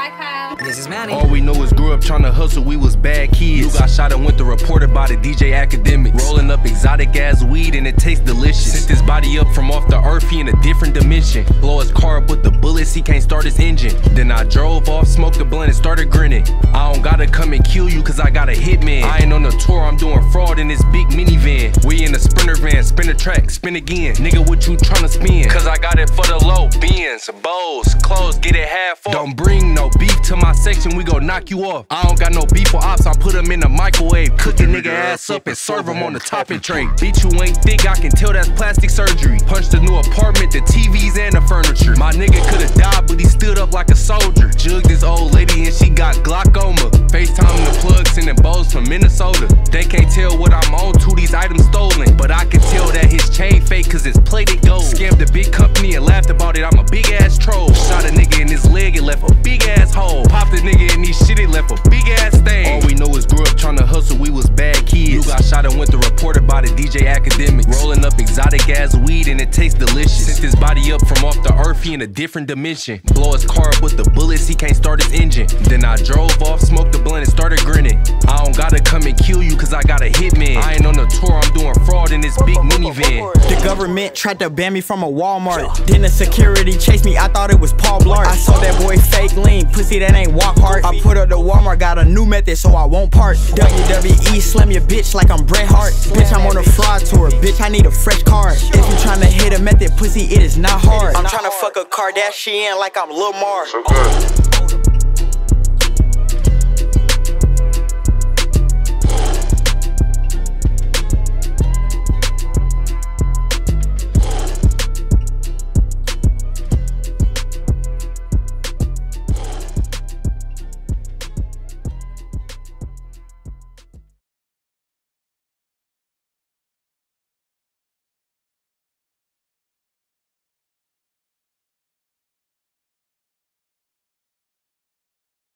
Bye, Kyle. This is Manny. All we know is grew up trying to hustle, we was bad kids. You got shot and went to report about it, DJ Academics. Rolling up exotic ass weed and it tastes delicious. Sent his body up from off the earth, he in a different dimension. Blow his car up with the bullets, he can't start his engine. Then I drove off, smoked a blunt and started grinning. I don't gotta come and kill you cause I got a hitman. I ain't on the tour, I'm doing fraud in this big minivan. We in a sprinter van, spin a track, spin again. Nigga, what you tryna spin? Cause I got it for the low. Benz, bows, clothes, get it half off. Don't bring no beef to my section, we gon' knock you off. I don't got no beef with ops, I put them in the microwave. Cook a nigga ass up and serve him on the topping tray. Bitch, you ain't thick, I can tell that's plastic surgery. Punched the new apartment, the TVs and the furniture. My nigga could've died, but he stood up like a soldier. Jugged this old lady and she got glaucoma. FaceTime the plug, sending bows from Minnesota. They can't tell what I'm on to, these items stolen. But I can tell that his chain fake cause it's plated gold. Scammed a big company and laughed about it, I'm a big ass troll. Shot a nigga in his leg, it left a big ass hole. Popped a nigga in these shit, it left a big ass stain. All we know is grew up trying to hustle, we was bad kids. You got shot and went to report about it, DJ Academics. Rolling up exotic ass weed and it tastes delicious. Sent his body up from off the earth, he in a different dimension. Blow his car up with the bullets, he can't start his engine. Then I drove off, smoked the blunt and started grinning. I don't gotta come and kill you cause I got a hitman. I ain't on the tour, I'm doing fraud in this big minivan. The government tried to ban me from a Walmart. Then the security chased me, I thought it was Paul Blart. I saw that boy fake lean, pussy that ain't walk hard. I put up the Walmart, got a new method so I won't park. WWE, slam your bitch like I'm Bret Hart. Bitch, I'm on a fraud tour, bitch, I need a fresh card. If you tryna hit a method, pussy, it is not hard. I'm tryna fuck a Kardashian like I'm Lil Mar.